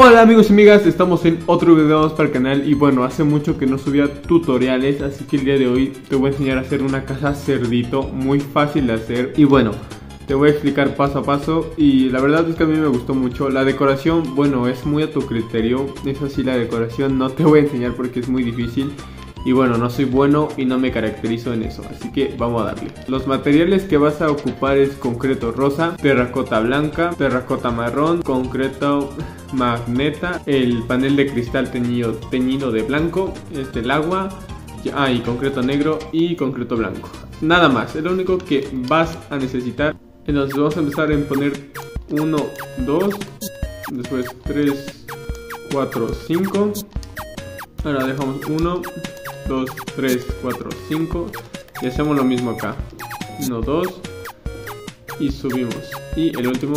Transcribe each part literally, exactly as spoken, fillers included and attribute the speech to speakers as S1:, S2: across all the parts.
S1: Hola amigos y amigas, estamos en otro video más para el canal. Y bueno, hace mucho que no subía tutoriales, así que el día de hoy te voy a enseñar a hacer una casa cerdito muy fácil de hacer. Y bueno, te voy a explicar paso a paso. Y la verdad es que a mí me gustó mucho. La decoración, bueno, es muy a tu criterio. Es así, la decoración no te voy a enseñar porque es muy difícil. Y bueno, no soy bueno y no me caracterizo en eso, así que vamos a darle. Los materiales que vas a ocupar es concreto rosa, terracota blanca, terracota marrón, concreto magneta, el panel de cristal teñido, teñido de blanco, este, el agua, ah, y concreto negro y concreto blanco. Nada más, es lo único que vas a necesitar. Entonces vamos a empezar en poner uno, dos, después tres, cuatro, cinco. Ahora dejamos uno, dos, tres, cuatro, cinco y hacemos lo mismo acá. uno, dos y subimos. Y el último.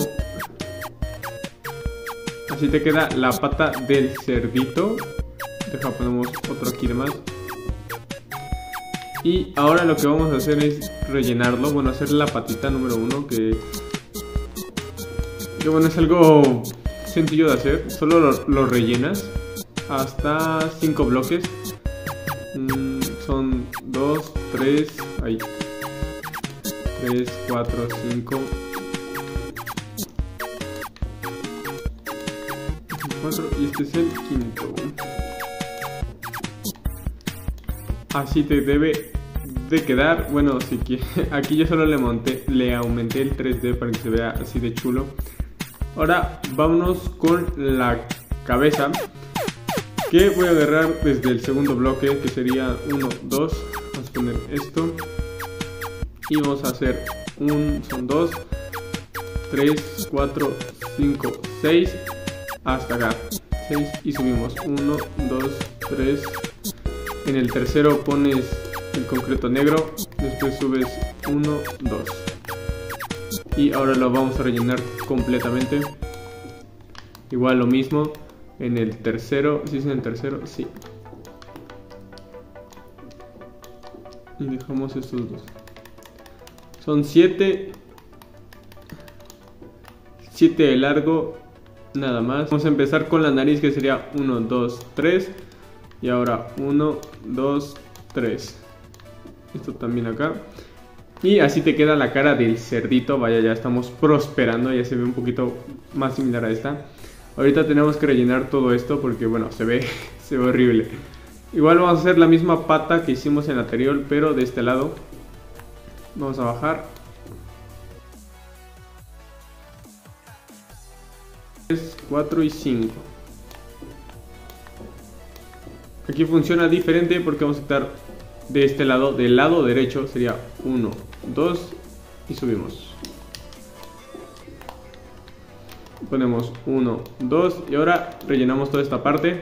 S1: Así te queda la pata del cerdito. Deja, ponemos otro aquí de más. Y ahora lo que vamos a hacer es rellenarlo. Bueno, hacer la patita número uno, que, que bueno, es algo sencillo de hacer. Solo lo, lo rellenas hasta cinco bloques. Mm, son dos, tres, ahí, tres, cuatro, cinco, cuatro, y este es el quinto. Así te debe de quedar. Bueno, sí que aquí yo solo le monté, le aumenté el tres D para que se vea así de chulo. Ahora vámonos con la cabeza, que voy a agarrar desde el segundo bloque, que sería uno, dos. Vamos a poner esto y vamos a hacer un, son dos, tres, cuatro, cinco, seis, hasta acá, seis, y subimos uno, dos, tres. En el tercero pones el concreto negro, después subes uno, dos, y ahora lo vamos a rellenar completamente. Igual lo mismo en el tercero. ¿Sí es en el tercero? Sí. Y dejamos estos dos. Son siete. siete de largo. Nada más. Vamos a empezar con la nariz, que sería uno, dos, tres. Y ahora uno, dos, tres. Esto también acá. Y así te queda la cara del cerdito. Vaya, ya estamos prosperando. Ya se ve un poquito más similar a esta. Ahorita tenemos que rellenar todo esto porque, bueno, se ve, se ve horrible. Igual vamos a hacer la misma pata que hicimos en la anterior, pero de este lado. Vamos a bajar. tres, cuatro y cinco. Aquí funciona diferente porque vamos a estar de este lado, del lado derecho sería uno, dos y subimos. Ponemos uno, dos y ahora rellenamos toda esta parte.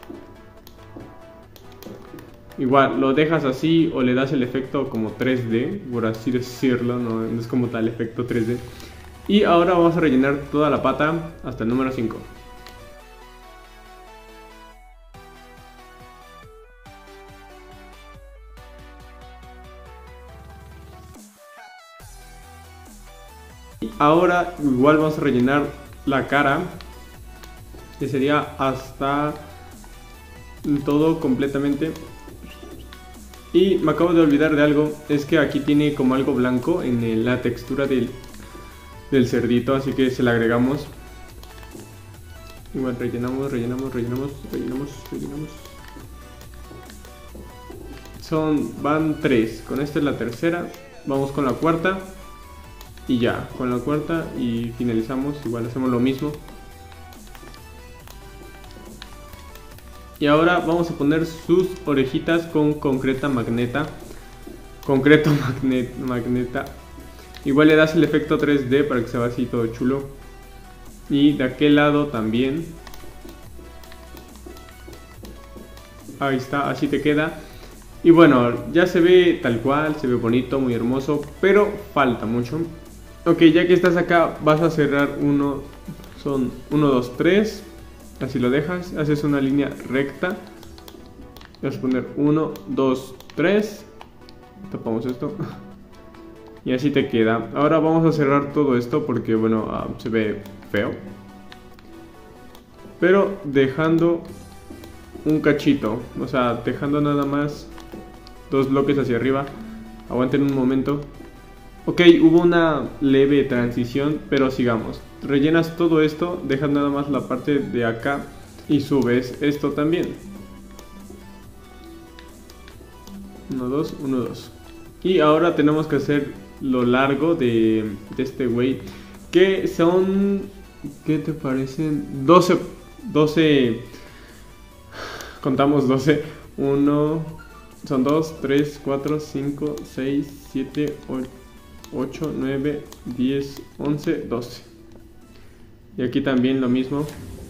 S1: Igual lo dejas así o le das el efecto como tres D, por así decirlo, no, no es como tal efecto tres D. Y ahora vamos a rellenar toda la pata hasta el número cinco. Y ahora igual vamos a rellenar la cara, que sería hasta todo completamente. Y me acabo de olvidar de algo, es que aquí tiene como algo blanco en el, la textura del, del cerdito, así que se la agregamos. Igual rellenamos, rellenamos, rellenamos, rellenamos, rellenamos. Son, van tres, con esta es la tercera, vamos con la cuarta. Y ya, con la cuarta y finalizamos. Igual hacemos lo mismo. Y ahora vamos a poner sus orejitas con concreta magneta. Concreto magnet, magneta. Igual le das el efecto tres D para que se vea así todo chulo. Y de aquel lado también. Ahí está, así te queda. Y bueno, ya se ve tal cual, se ve bonito, muy hermoso, pero falta mucho. Ok, ya que estás acá, vas a cerrar uno, son uno, dos, tres, así lo dejas, haces una línea recta, vas a poner uno, dos, tres, tapamos esto, y así te queda. Ahora vamos a cerrar todo esto porque, bueno, uh, se ve feo. pero dejando un cachito, o sea, dejando nada más dos bloques hacia arriba. Aguanten un momento. Ok, hubo una leve transición, pero sigamos. Rellenas todo esto, dejas nada más la parte de acá y subes esto también. uno, dos, uno, dos. Y ahora tenemos que hacer lo largo de, de este güey, que son, ¿qué te parecen? doce, doce, contamos doce, uno, son dos, tres, cuatro, cinco, seis, siete, ocho, nueve, diez, once, doce. Y aquí también lo mismo.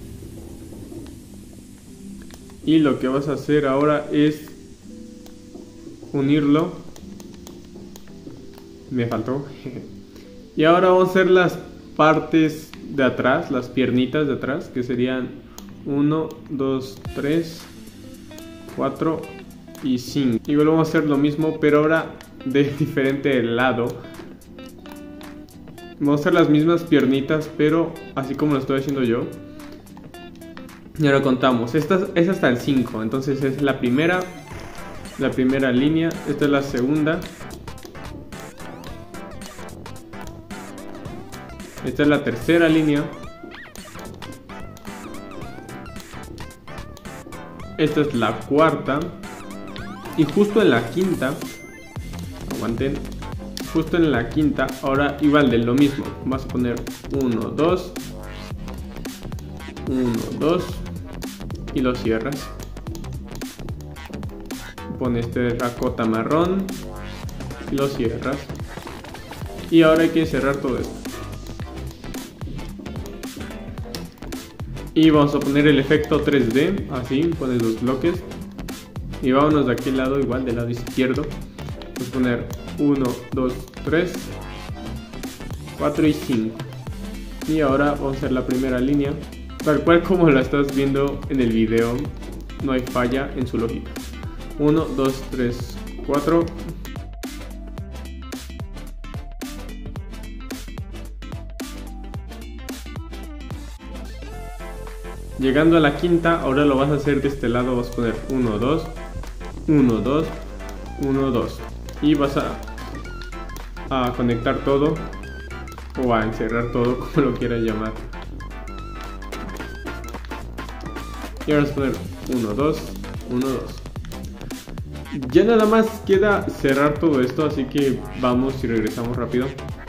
S1: Y lo que vas a hacer ahora es unirlo. Me faltó. Y ahora vamos a hacer las partes de atrás, las piernitas de atrás, que serían uno, dos, tres, cuatro y cinco. Y luego vamos a hacer lo mismo, pero ahora de diferente lado. Vamos a hacer las mismas piernitas, pero así como lo estoy haciendo yo. Y ahora contamos. Esta es hasta el cinco, entonces es la primera, la primera línea. Esta es la segunda. Esta es la tercera línea. Esta es la cuarta. Y justo en la quinta, aguanten, justo en la quinta, ahora igual de lo mismo. Vas a poner uno, dos, uno, dos y lo cierras. Pones terracota marrón y lo cierras. Y ahora hay que cerrar todo esto. Y vamos a poner el efecto tres D, así, pones los bloques. Y vámonos de aquel lado, igual del lado izquierdo. Vamos a poner uno, dos, tres, cuatro y cinco. Y ahora vamos a hacer la primera línea, tal cual como la estás viendo en el video. No hay falla en su lógica. uno, dos, tres, cuatro. Llegando a la quinta, ahora lo vas a hacer de este lado. Vas a poner uno, dos, uno, dos, uno, dos. Y vas a, a conectar todo, o a encerrar todo, como lo quieras llamar. Y ahora vas a poner uno, dos, uno, dos. Ya nada más queda cerrar todo esto, así que vamos y regresamos rápido.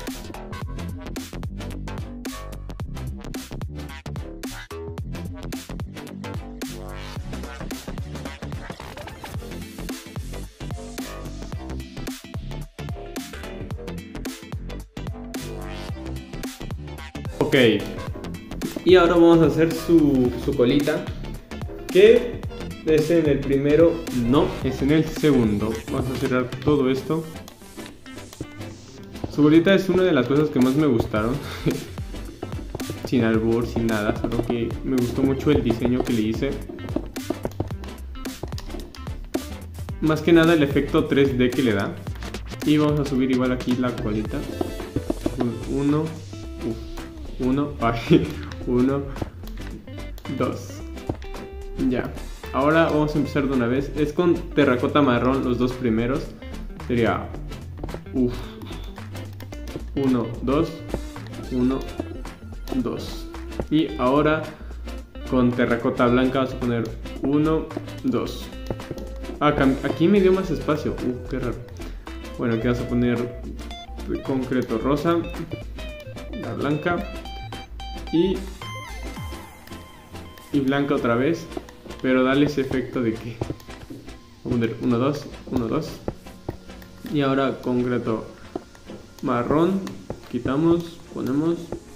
S1: Ok, y ahora vamos a hacer su, su colita, que es en el primero, no, es en el segundo. Vamos a cerrar todo esto. Su colita es una de las cosas que más me gustaron. Sin albur, sin nada, solo que me gustó mucho el diseño que le hice. Más que nada el efecto tres D que le da. Y vamos a subir igual aquí la colita. Uno, uf, uno, ay, uno, dos. Ya. Ahora vamos a empezar de una vez. Es con terracota marrón los dos primeros. Sería uf, uno, dos, uno, dos. Y ahora con terracota blanca vamos a poner uno, dos. Ah, aquí me dio más espacio. Uh, qué raro. Bueno, aquí vamos a poner concreto rosa, la blanca y, y blanca otra vez. Pero dale ese efecto de que vamos a poner uno, dos, uno, dos. Y ahora concreto marrón, quitamos, ponemos,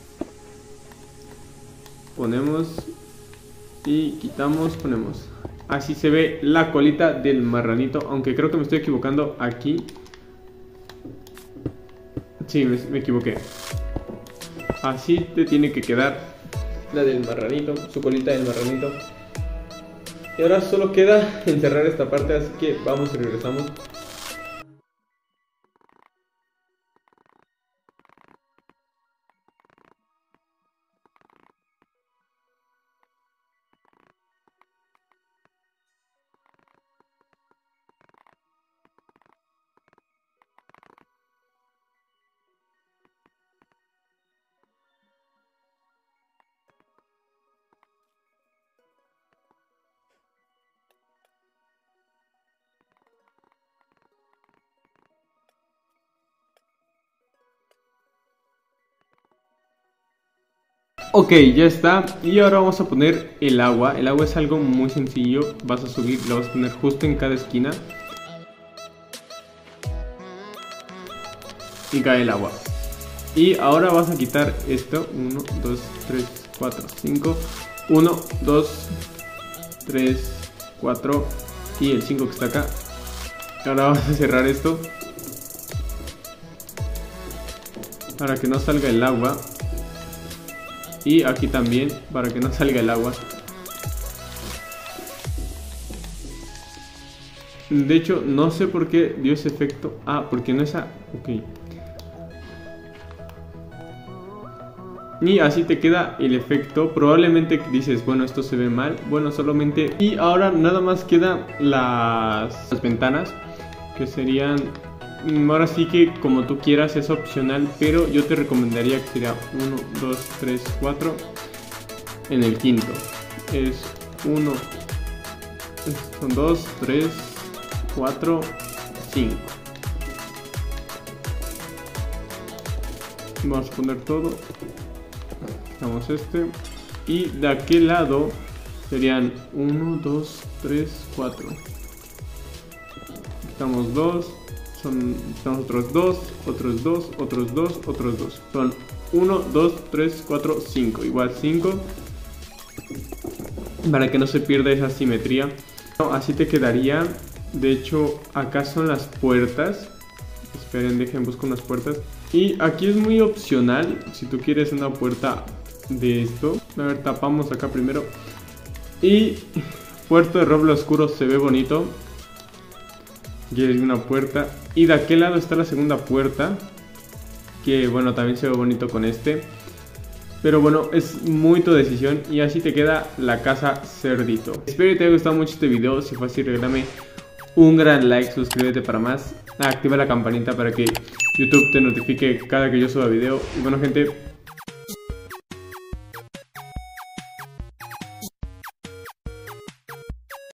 S1: ponemos y quitamos, ponemos. Así se ve la colita del marranito, aunque creo que me estoy equivocando aquí. Sí, me, me equivoqué. Así te tiene que quedar la del marranito, su colita del marranito. Y ahora solo queda encerrar esta parte, así que vamos y regresamos. Ok, ya está. Y ahora vamos a poner el agua. El agua es algo muy sencillo. Vas a subir, lo vas a poner justo en cada esquina. Y cae el agua. Y ahora vas a quitar esto. uno, dos, tres, cuatro, cinco. uno, dos, tres, cuatro. Y el cinco que está acá. Ahora vas a cerrar esto para que no salga el agua. Y aquí también para que no salga el agua. De hecho, no sé por qué dio ese efecto. Ah, porque no es a... Ok. Y así te queda el efecto. Probablemente dices, bueno, esto se ve mal. Bueno, solamente... Y ahora nada más quedan las, las ventanas, que serían... Ahora sí que como tú quieras, es opcional, pero yo te recomendaría que sería uno, dos, tres, cuatro. En el quinto es uno, son dos, tres, cuatro, cinco. Vamos a poner todo. Quitamos este. Y de aquel lado serían uno, dos, tres, cuatro. Quitamos dos. Son, son otros dos, otros dos, otros dos, otros dos. Son uno, dos, tres, cuatro, cinco. Igual cinco. Para que no se pierda esa simetría. Así te quedaría. De hecho, acá son las puertas. Esperen, dejen, busco unas puertas. Y aquí es muy opcional. Si tú quieres una puerta de esto. A ver, tapamos acá primero. Y puerto de roble oscuro se ve bonito. Aquí hay una puerta. Y de aquel lado está la segunda puerta, que bueno, también se ve bonito con este. Pero bueno, es muy tu decisión. Y así te queda la casa cerdito. Espero que te haya gustado mucho este video. Si fue así, regálame un gran like, suscríbete para más, activa la campanita para que YouTube te notifique cada que yo suba video. Y bueno, gente,